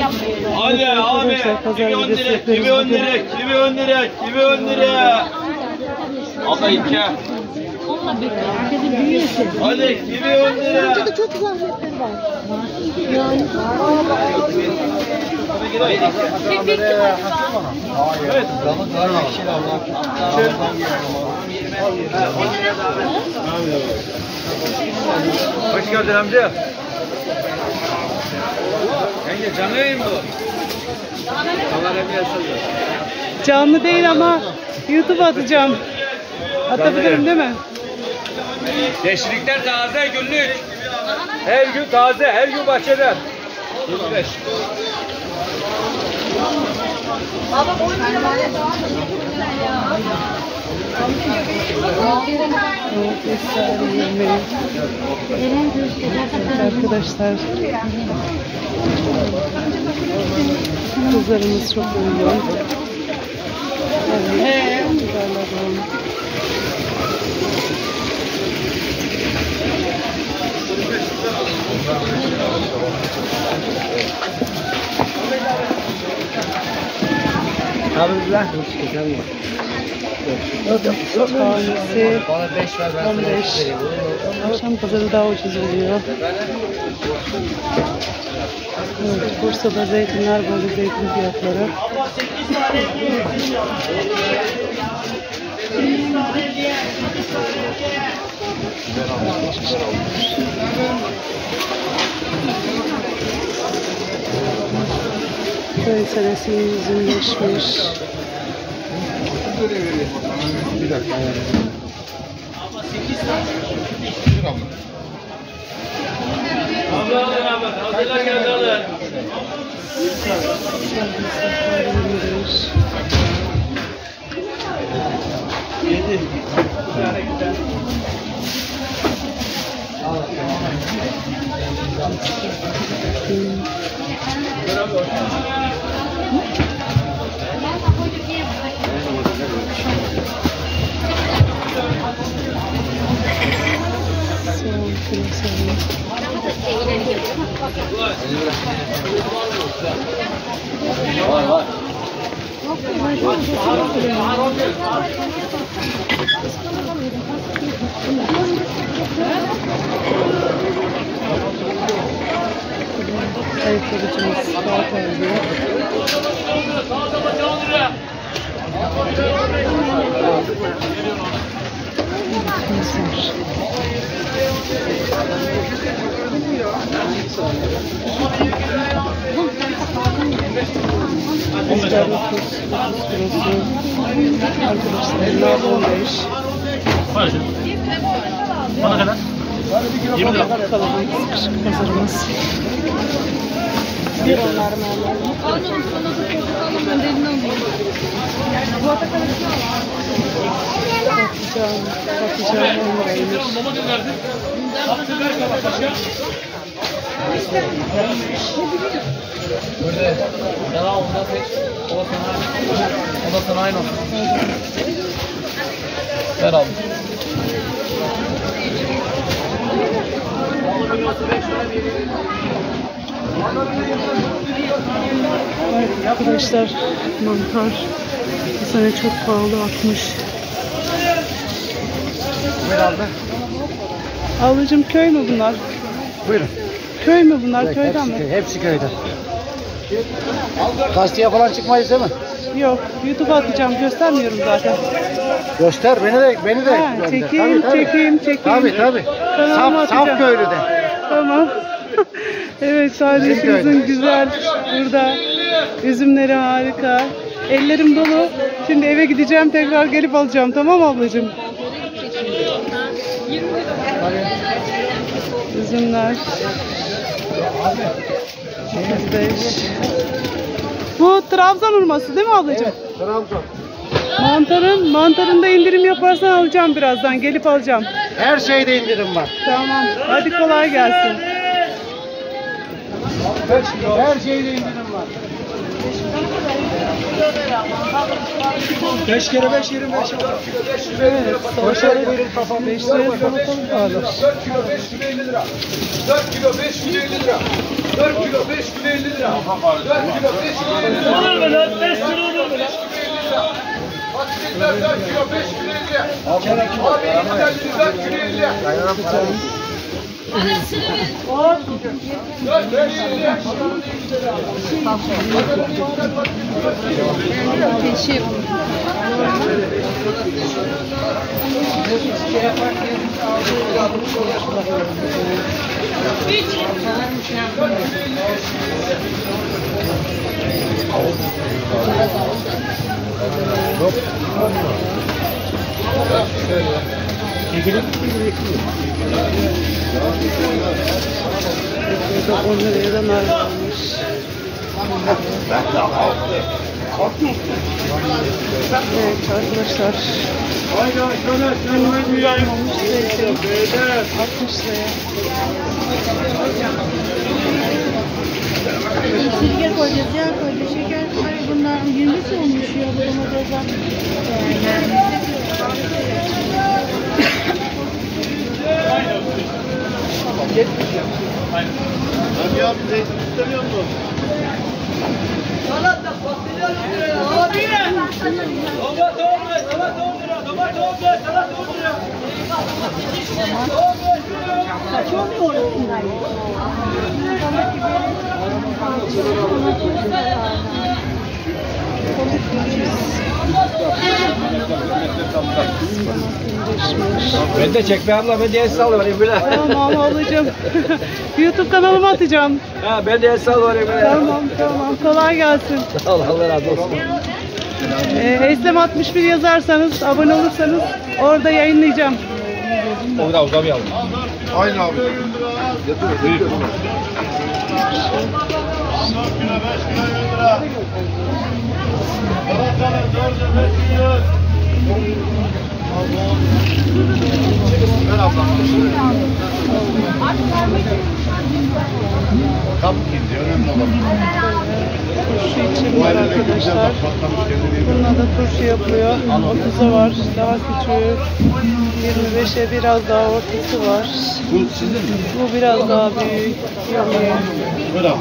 Hadi abi. Kivi 10 lira, kivi 10 lira, kivi 10 lira, kivi 10 lira. Abla 2. Hadi kivi 10 lira. Burada da çok zahmetleri var. Yani. Evet. Hoş geldin amca. Yenge canlı yayın bu. Canlı değil ama YouTube'a atacağım. Atabilirim değil mi? Yeşillikler taze günlük. Her gün taze, her gün bahçeden. 25. Arkadaşlar, kızlarımız çok uyuyor. Evet, güzeller. Tanesi 15. Akşam pazarı daha ucuz oluyor. Evet, Bursa'da zeytinler böyle zeytin fiyatları. Köy senesi 125'miş. Bir dakika. Abla alın abla. Hazırlar geldi alın. Ayakkabıcımız daha kalıyor. Ejder 30 kilosu. Arkadaşlar 15. Bana kadar? 20 lira. Kalabalık sıkışık pazarımız. Patlıcan 10 liraymış. Ondan sonra aynı olsun. Ver abi. Evet arkadaşlar, mantar bu sene çok pahalı, 60. Buyur abi. Ablacığım, köy mü bunlar? Buyurun. Köy mü bunlar? Evet, Köyden mi? hepsi köyde. Gazeteye falan çıkmayız değil mi? Yok, YouTube'a atacağım, göstermiyorum zaten. Göster beni de Ha, gönder. çekeyim. Tabii. Kanalıma Saf atacağım. köylü de. Tamam. Evet, kardeşimizin güzel burada üzümleri harika. Ellerim dolu. Şimdi eve gideceğim, tekrar gelip alacağım, tamam ablacığım? Üzümler 35. Bu Trabzon hurması değil mi ablacığım? Evet, Trabzon. Mantarında indirim yaparsan alacağım birazdan. Gelip alacağım. Her şeyde indirim var. Tamam. Hadi kolay gelsin. Her şeyde indirim var. 5 kere 5 25. Evet. Başarı verin kafam. 5 liraya salatalık alır. 4 kilo 550 lira. 4 kilo 550 lira. 4 kilo 5 kilo 50 lira. 4 kilo 5 kilo 50 lira. Olur mu lan? 5 kilo olur mu lan? Patatesler 4 kilo 5 kilo 50 lira. Abi 4 kilo 50 lira. 4 kilo 50 lira. Burada 10 liraya da nar varmış. Evet arkadaşlar. Olmuş zeytin 60 liraya. Sirke koyacağız, yağ koyacağız, şeker. Ay bunlar 20 olmuş ya bu domatesler. Hadi abi zeytin istemiyor musun? Salata patlıcan lira. Abi. Domat 10 lira, salata 10 lira, domat 10 lira, salata 10 lira. Ben de çek be abla, ben de el sallayayım bile. Tamam ablacığım. YouTube kanalıma atacağım. Ha, ben de el sallayayım bile. Tamam. Kolay gelsin. Sağ ol, Allah razı olsun. Eslem 61 yazarsanız, abone olursanız orada yayınlayacağım. Orada uzamayalım. Aynı abi. Buyur. Ver ablam. Tam gidiyor, önemli olan. Turşu için var arkadaşlar. Bununla da turşu yapılıyor. 30'a var. Daha küçüğü. 25'e biraz daha ortası var. Bu sizin mi? Bu biraz daha büyük. Bravo.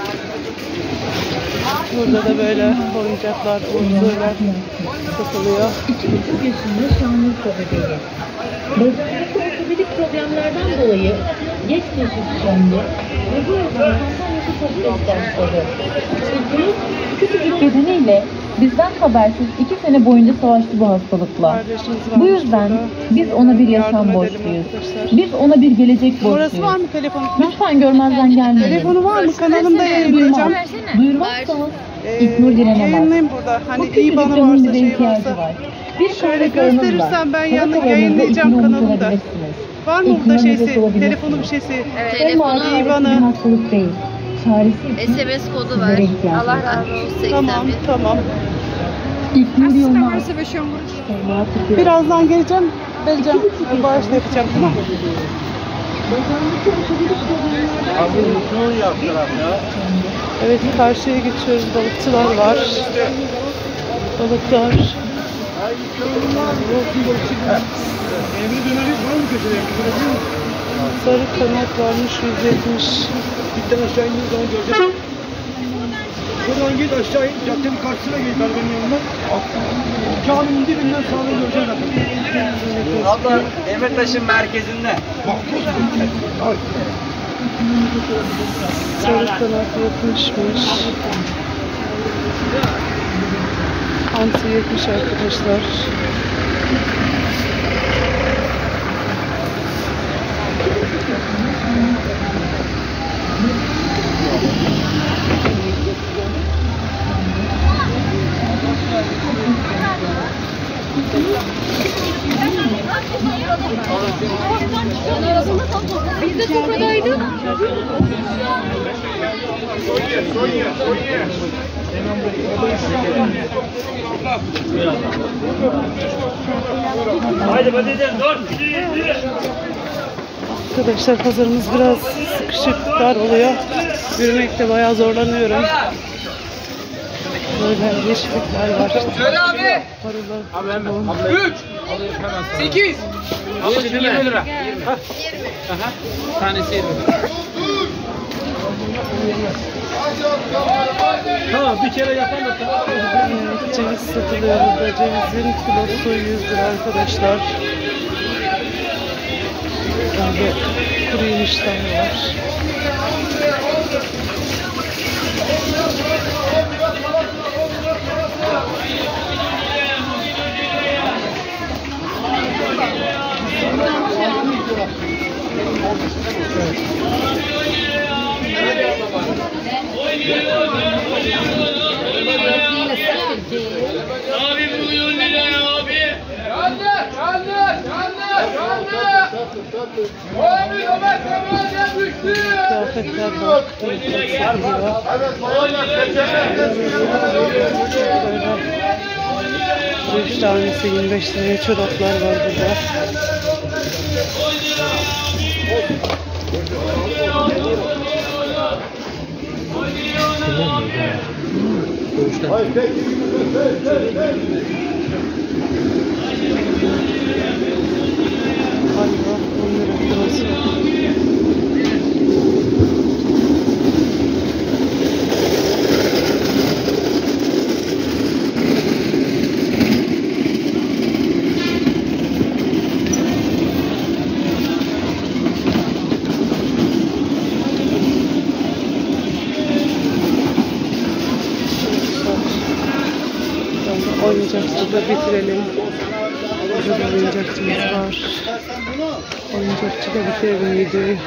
Burada da böyle oyuncaklar, oyuncaklar satılıyor. 2,5 yaşında Şanlıurfa'da. Bacağındaki ortopedik problemlerden dolayı geç teşhis kondu ve bu yüzden hastanesi çok geç başladı. Çocuk küçücük bedeniyle bizden habersiz 2 sene boyunca savaştı bu hastalıkla. Kardeşimiz var. Bu yüzden biz ona bir yaşam borçluyuz. Biz ona bir gelecek Numarası var borçluyuz. mı telefonu? Lütfen görmezden gelmeyin. Telefonu var mı? Kanalımda yayınlayacağım. Duyurmazsanız İlknur direnemez. Yayınlayayım burada. Bu Hani iyi küçücük bana canın varsa bize şey ihtiyacı varsa. var. Bir Şöyle tane sorunum var. gösterirsem ben Sana yanına kalanınızda yayınlayacağım ikna olmuş kanalımda. olabilirsiniz. Var mı İlknur burada şeysi? nefes olabilirsiniz. Telefonu bir şeysi. Telefonu bir İvan'ı. hastalık değil. Çaresi için SMS kodu sizlere ver. ihtiyacımız Allah var. razı olsun. Tamam. İlknur Yılmaz. Birazdan geleceğim. Vereceğim. Bağışla yapacağım. Tamam. Abi ne yaptılar ya? Evet karşıya geçiyoruz. Balıkçılar var. Balıklar. Emri döneri var mı köşede? Sarı kanat varmış 170. Gitten aşağı indiğin zaman göreceğiz. Buradan git aşağı in, caddenin karşısına git benim yanına. Caminin dibinden sağını göreceğiz zaten. Abla Demirtaş'ın merkezinde. Sarı kanat 70'miş. Antı 70 arkadaşlar. Biz de sofradaydık. Haydi badeden 4 kilo. Arkadaşlar pazarımız biraz sıkışık, dar oluyor. Yürümekte bayağı zorlanıyorum. Böyle yeşillikler var. Söyle abi. Marullar. 3 8 20 lira. 20. Tanesi 20 lira. Tamam bir kere yapan da tamam. Evet, ceviz satılıyor burada. Cevizin kilosu 100 lira arkadaşlar. Böyle kuru yemişler var. Abi bugün liraya abi. Abi Ömer Kemal'den düştü. Kıyafetler var. Böyle 3 tanesi 25 liraya çoraplar var burada. Galiba 10 lira kilosu. Oyuncakçıda bitirelim. Burada da oyuncakçımız var. Oyuncakçıda bitirelim videoyu.